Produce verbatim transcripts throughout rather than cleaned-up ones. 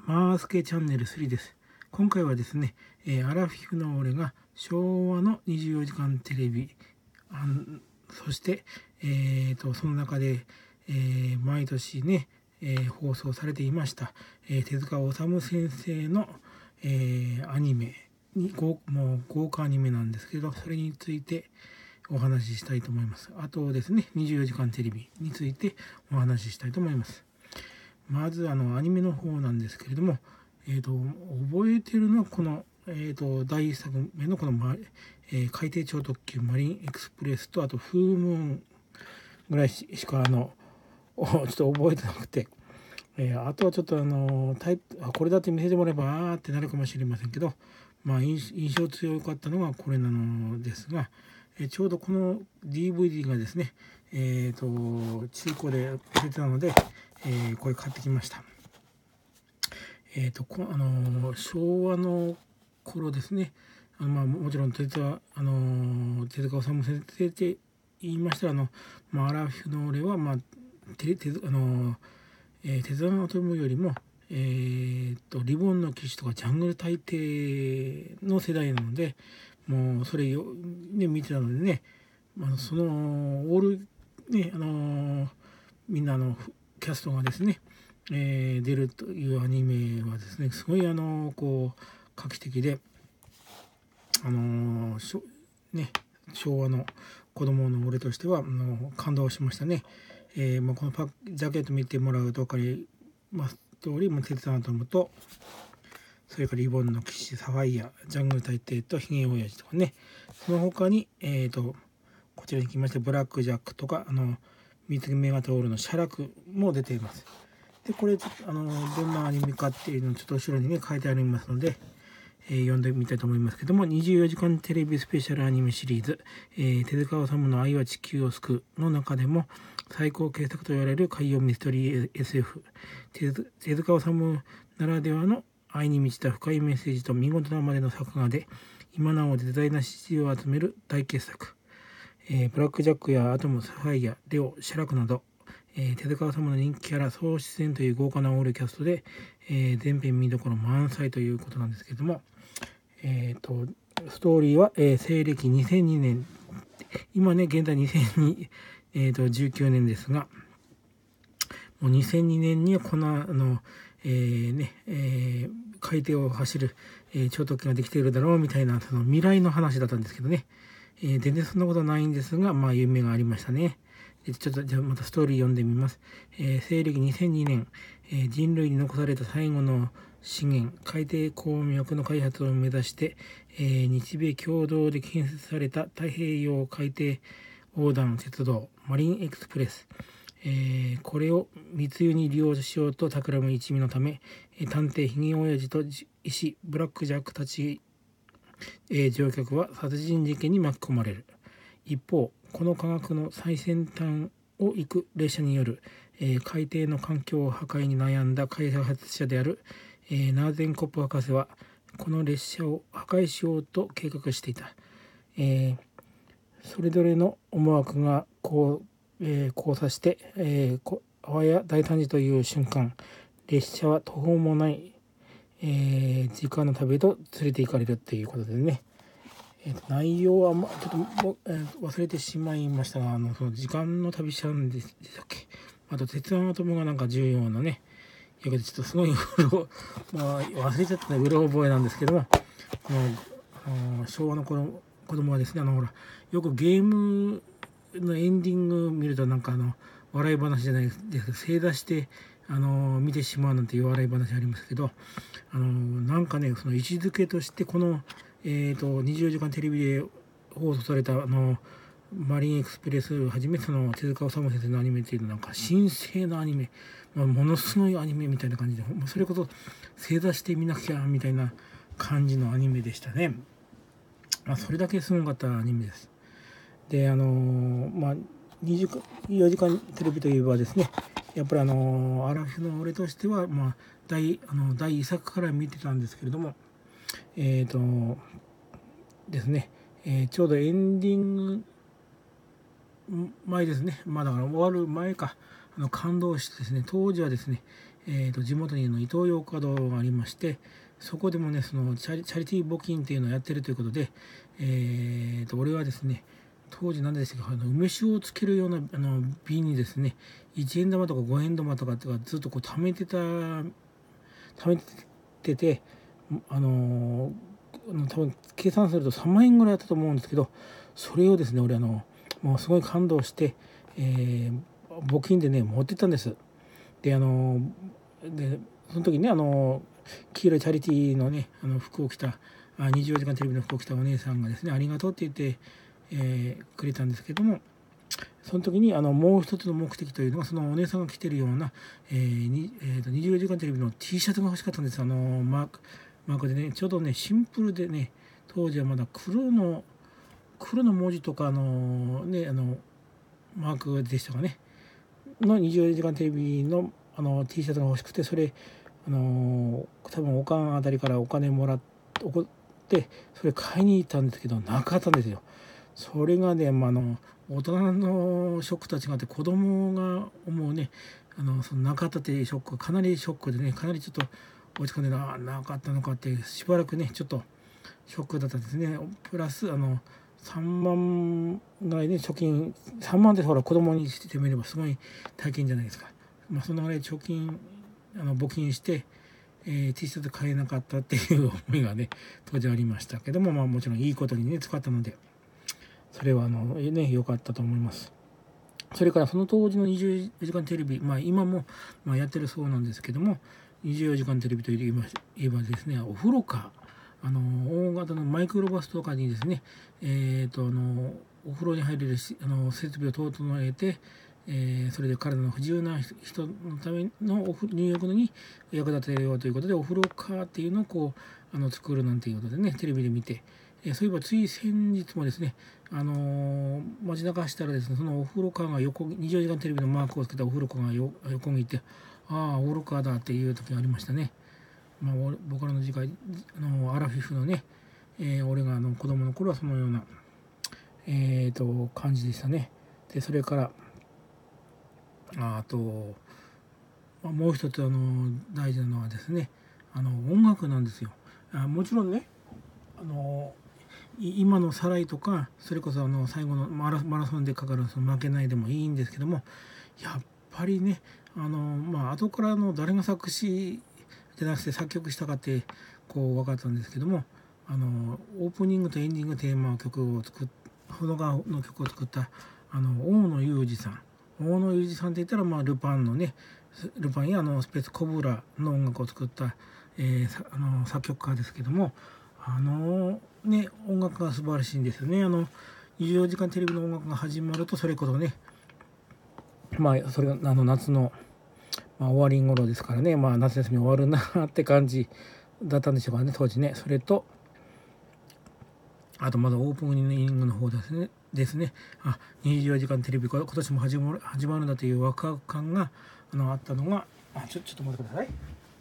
マースケチャンネルスリーです。今回はですね、えーアラフィフの俺が昭和のにじゅうよじかんテレビ、あんそして、えー、とその中で、えー毎年ね、えー放送されていました、えー手塚治虫先生の、えーアニメに豪もう豪華アニメなんですけど、それについてお話ししたいと思います。あとですね、にじゅうよじかんテレビについてお話ししたいと思います。まずあのアニメの方なんですけれども、えー、と覚えてるのはこの、えー、とだいいっさくめのこの、まえー海底超特急マリンエクスプレスと、あとフームーンぐらいしかあのちょっと覚えてなくて、えーあとはちょっとあのタイプあこれだって見せてもらえばあーってなるかもしれませんけど、まあ印印象強かったのがこれなのですが、えーちょうどこの ディーブイディー がですね、えー、と中古で出てたので、えーこれ買ってきました。えー、とこあのー昭和の頃ですね、あの、まあ、もちろん手塚あのー手塚治虫先生って言いましたら、あの、まあ、アラフィフの俺は、まあ手手あのーえー、手塚治虫よりも、えー、とリボンの騎士とかジャングル大帝の世代なので、もうそれを、ね、見てたのでね、まあ、そのオールね、あのーみんなのキャストがですね、えー出るというアニメはですね、すごいあのこう画期的で、あのしょね、昭和の子供の俺としてはあの感動しましたね。えーまあ、このパジャケット見てもらうと分かります通り、もう鉄腕アトムと、それからリボンの騎士サファイア、ジャングル大帝とヒゲ親父とかね、その他に、えー、とこちらに来ましてブラックジャックとか、あの三つ目が通るのシャラクも出ています。でこれあのどんなアニメかっていうのをちょっと後ろにね書いてありますので、えー読んでみたいと思いますけども、にじゅうよじかんテレビスペシャルアニメシリーズ、えー手塚治虫の愛は地球を救うの中でも最高傑作と言われる海洋ミステリー エスエフ、 手手塚治虫ならではの愛に満ちた深いメッセージと見事なまでの作画で今なお絶大な支持を集める大傑作。えーブラックジャックやアトム、サファイア、レオ、シャラクなど、えー手塚治虫の人気キャラ総出演という豪華なオールキャストで、えー全編見どころ満載ということなんですけれども、えー、とストーリーは、えー西暦にせんにねん、今ね現在にせんじゅうきゅうねんですが、もうにせんにねんにはこのあの、えーねえー海底を走る、えー超特急ができているだろうみたいな、その未来の話だったんですけどね、えー全然そんなことはないんですが、まあ夢がありましたね。でちょっとじゃあまたストーリー読んでみます。えー西暦にせんにねん、えー人類に残された最後の資源海底鉱脈の開発を目指して、えー日米共同で建設された太平洋海底横断鉄道マリンエクスプレス、えーこれを密輸に利用しようと企む一味のため、えー探偵ひげ親父と医師ブラックジャックたち、えー乗客は殺人事件に巻き込まれる。一方この科学の最先端を行く列車による、えー海底の環境破壊に悩んだ開発者である、えーナーゼンコップ博士はこの列車を破壊しようと計画していた。えーそれぞれの思惑がこう、えー交差して、えー、あわや大惨事という瞬間、列車は途方もない、えー時間の旅へと連れて行かれるっていうことでね、えーと内容は、ま、ちょっとも、えー忘れてしまいましたが、あのその時間の旅しちゃうんでしたっけ。あと鉄腕アトムがなんか重要なね、いやちょっとすごいまあ、忘れちゃったね、うろ覚えなんですけども、このあの昭和の頃子供はですね、あのほらよくゲームのエンディング見るとなんかあの笑い話じゃないですけど正座してあの見てしまうなんていう笑い話ありますけど、あのなんかねその位置づけとしてこの、えー、とにじゅうよじかんテレビで放送されたあのマリンエクスプレスをはじめその手塚治虫先生のアニメっていうのなんか神聖なアニメ、まあ、ものすごいアニメみたいな感じで、それこそ正座して見なきゃみたいな感じのアニメでしたね。まあ、それだけすごかったアニメです。であのー、まあにじゅうよじかんテレビといえばですね、やっぱりあのー、アラフィフの俺としては、まあ、第あの第一作から見てたんですけれども、えっ、ー、とですね、えー、ちょうどエンディング前ですね、まあだから終わる前か、あの感動してですね、当時はですね、 えー、と地元にのイトーヨーカドーがありまして、そこでもねそのチャリ、チャリティー募金っていうのをやってるということで、えー、と俺はですね当時何でしたか、あの梅酒をつけるようなあの瓶にですねいちえん玉とかごえん玉とかとかずっとこう貯めてた貯めてて、あのー、多分計算するとさんまんえんぐらいだったと思うんですけど、それをですね俺あのもうすごい感動して、えー、募金でね持ってったんです。であのでその時ねあの黄色いチャリティーのねあの服を着たあにじゅうよじかんテレビの服を着たお姉さんがですねありがとうって言って、えー、くれたんですけども、その時にあのもう一つの目的というのがそのお姉さんが着てるような、えーにえー、とにじゅうよじかんテレビの T シャツが欲しかったんです。あのマークマークでねちょうどねシンプルでね当時はまだ黒の黒の文字とかのねあのマークでしたかねのにじゅうよじかんテレビのあの T シャツが欲しくて、それあの多分おかんあたりからお金もらって怒ってそれ買いに行ったんですけどなかったんですよ。それがね、まあ、あの大人のショックとは違って子供が思うねあのそのなかったっていうショックがかなりショックでねかなりちょっと落ち込んでななかったのかってしばらくねちょっとショックだったんですね。プラスあのさんまんぐらいで貯金さんまんってほら子供にしてみればすごい体験じゃないですか。まあ、そのぐらい貯金あの募金して、えー、T シャツ買えなかったっていう思いがね当時ありましたけども、まあ、もちろんいいことにね使ったのでそれはあのね良かったと思います。それからその当時のにじゅうよじかんテレビ、まあ、今もまあやってるそうなんですけども、にじゅうよじかんテレビといえば言えばですねお風呂かあの大型のマイクロバスとかにですね、えー、とあのお風呂に入れるあの設備を整えて、えー、それで体の不自由な人のための入浴に役立てようということでお風呂カーっていうのをこうあの作るなんていうことでねテレビで見て、えー、そういえばつい先日もですね、あのー、街中走ったらですねそのお風呂カーが横にじゅうよじかんテレビのマークをつけたお風呂カーが横にいて、ああお風呂カーだっていう時がありましたね。まあ、僕らの次回あのアラフィフのね、えー、俺があの子供の頃はそのような、えー、と感じでしたね。でそれからああと、まあ、もう一つあの大事なのはですねあの音楽なんですよ。あもちろんねあの今のサライとかそれこそあの最後のマラ、マラソンでかかるその負けないでもいいんですけども、やっぱりねあのまあ後からの誰が作詞じゃなくて作曲したかってこう分かったんですけども、あのオープニングとエンディングテーマ曲を作っほのがの曲を作ったあの大野裕二さん大野裕二さんって言ったら、まあ、ルパンのねルパンやあのスペースコブラの音楽を作った、えー、あの作曲家ですけども、あのね音楽が素晴らしいんですよね。あのにじゅうよじかんテレビの音楽が始まるとそれこそねまあそれがあの夏のまあ、終わり頃ですからね、まあ、夏休み終わるなって感じだったんでしょうかね当時ね。それとあとまだオープニングの方ですねですねあにじゅうよじかんテレビ今年も始まる始まるんだというワクワク感があのあったのがあちょちょっと待ってください。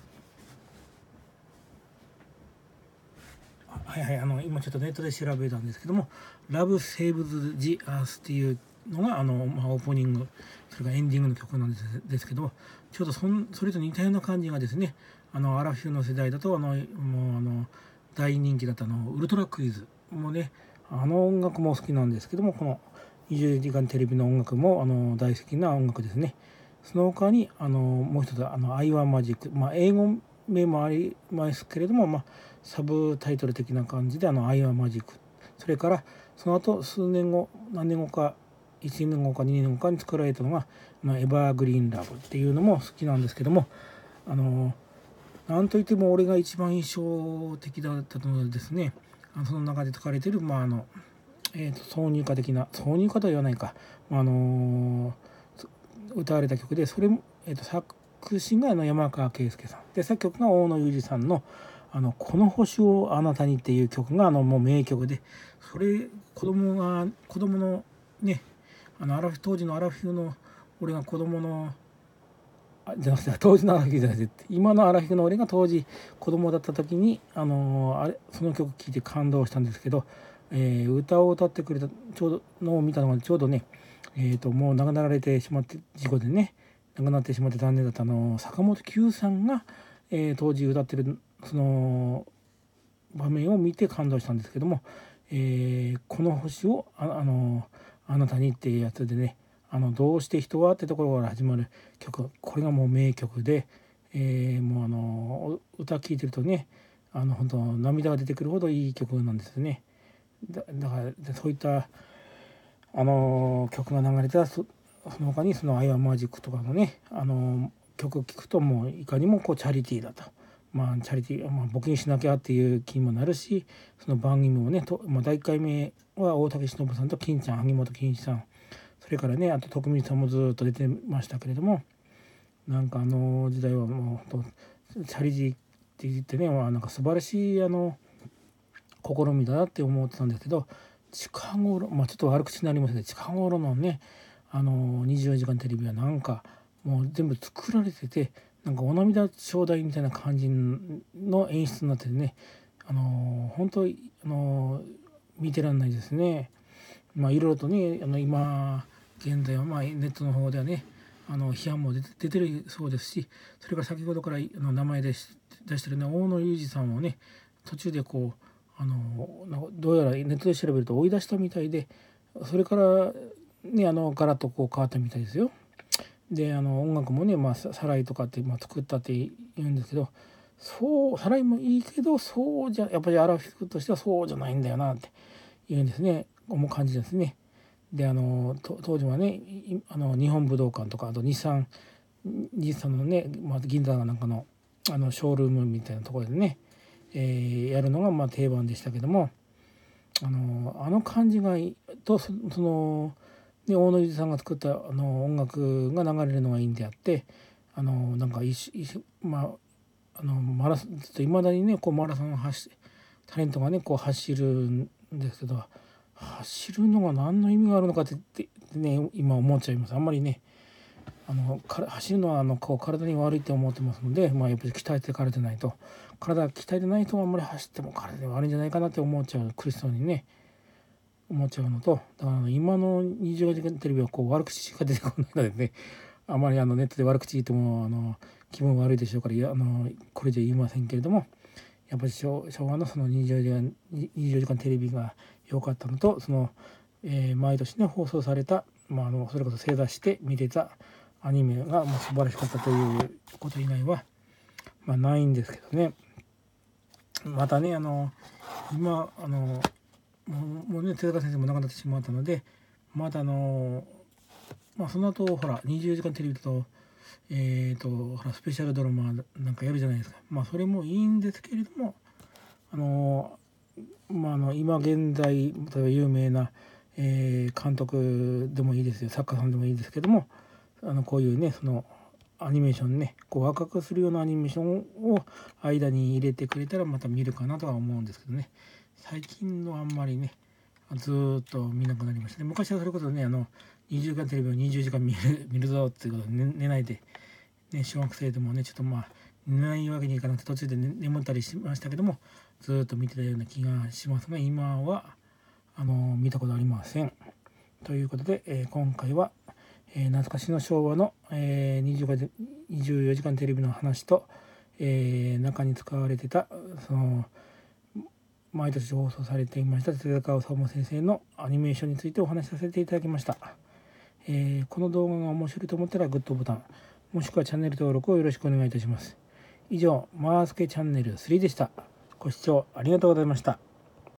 はいはいあの今ちょっとネットで調べたんですけども「Love Saves the Earth」っていうのがあの、まあ、オープニングそれからエンディングの曲なんですですけど、ちょうど そ, んそれと似たような感じがですねあのアラフィフの世代だとあのもうあの大人気だったのウルトラクイズもねあの音楽も好きなんですけども、このにじゅうよじかんテレビの音楽もあの大好きな音楽ですね。その他にあのもう一つあのアイワンマジック、まあ、英語名もありますけれども、まあ、サブタイトル的な感じであのアイワンマジック、それからその後数年後何年後かいちねんごかにねんごかに作られたのが、まあ、エバーグリーンラブっていうのも好きなんですけども、あのなんといっても俺が一番印象的だったのはですね、あのその中で書かれている、まああのえー、と挿入歌的な挿入歌とは言わないか、あの歌われた曲で、それも、えー、と作詞があの山川圭介さんで作曲が大野裕二さんのあのこの星をあなたにっていう曲があのもう名曲で、それ子供が子供のねあのアラフ当時のアラフィフの俺が子供のあじゃなくて当時のアラフィフじゃなくて今のアラフィフの俺が当時子供だった時にあのあれその曲聴いて感動したんですけど、えー、歌を歌ってくれたちょうどのを見たのがちょうどね、えー、ともう亡くなられてしまって事故でね亡くなってしまって残念だったあの坂本九さんが、えー、当時歌ってるその場面を見て感動したんですけども、えー、この星を あ, あのあなたにっていうやつでね、あのどうして人はってところから始まる曲、これがもう名曲で、えー、もうあの歌聴いてるとね、あの本当涙が出てくるほどいい曲なんですね。だ, だからそういったあの曲が流れたそその他にそのアイアンマジックとかのね、あの曲を聴くともういかにもこうチャリティーだと、まあチャリティー、まあ、募金しなきゃっていう気にもなるし、その番組もねと、まあ、だいいっかいめは大竹しのぶさんと金ちゃん、萩本欽一さん、それからねあと徳光さんもずっと出てましたけれども、なんかあの時代はもうチャリティーって言ってね、まあ、なんか素晴らしいあの試みだなって思ってたんですけど、近頃、まあ、ちょっと悪口になりますけど、近頃のねあのにじゅうよじかんテレビはなんかもう全部作られてて、なんかお涙頂戴みたいな感じの演出になっててね、あの本当にあの見てらんないですね。まあいろいろとね、あの今現在はまあネットの方ではね、あの批判も出て、出てるそうですし、それから先ほどからあの名前で出してるね大野裕二さんをね、途中でこうあのどうやらネットで調べると追い出したみたいで、それからねあのガラッとこう変わったみたいですよ。であの音楽もね、まあ、サライとかって、まあ、作ったって言うんですけど、そうサライもいいけど、そうじゃやっぱりアラフィフとしてはそうじゃないんだよなって言うんですね、思う感じですね。であの当時はねあの日本武道館とか、あと日産日産のね、まあ、銀座なんかのあのショールームみたいなところでね、えー、やるのがまあ定番でしたけども、あのあの感じがとそその、ね、大野裕二さんが作ったあの音楽が流れるのがいいんであって、あのなんか一一まああのマラソンいまだにねこうマラソンを走タレントがねこう走るんですけど、走るのが何の意味があるのかってってね今思っちゃいます。あんまりねあの走るのはあのこう体に悪いって思ってますので、まあ、やっぱり鍛えてからでないと、体鍛えてない人があんまり走っても体に悪いんじゃないかなって思っちゃう、苦しそうにね思っちゃうのと、だから今のにじゅうよじかんテレビはこう悪口しか出てこないのでね、あまりあのネットで悪口言ってもあの気分悪いでしょうから、いやあのこれじゃ言いませんけれども、やっぱり昭和のそのにじゅうよじかん、にじゅうよじかんテレビが良かったのと、その、えー、毎年ね放送された、まあ、あのそれこそ正座して見てたアニメがもう素晴らしかったということ以外は、まあ、ないんですけどね。またねあの今あのもうもうね手塚先生も亡くなってしまったので、またあのまあその後ほらにじゅうよじかんテレビだとえーとほらスペシャルドラマなんかやるじゃないですか。まあそれもいいんですけれども、あのまああの今現在例えば有名な、えー、監督でもいいですよ、作家さんでもいいですけども、あのこういうねそのアニメーションねこう若くするようなアニメーションを間に入れてくれたらまた見るかなとは思うんですけどね、最近のあんまりねずーっと見なくなりましたね。昔はそれこそねあのにじゅうじかんテレビをにじゅうじかん見る見るぞっていうことで、ね、寝ないで、ね、小学生でもねちょっとまあ寝ないわけにいかなくて途中で、ね、眠ったりしましたけども、ずーっと見てたような気がしますが、今はあの見たことありません。ということで、えー、今回はえー、懐かしの昭和の、えー、にじゅうよじかんテレビの話と、えー、中に使われてたその毎年放送されていました手塚治虫先生のアニメーションについてお話しさせていただきました。えー、この動画が面白いと思ったらグッドボタン、もしくはチャンネル登録をよろしくお願いいたします。以上、マースケチャンネルスリーでした。ご視聴ありがとうございました。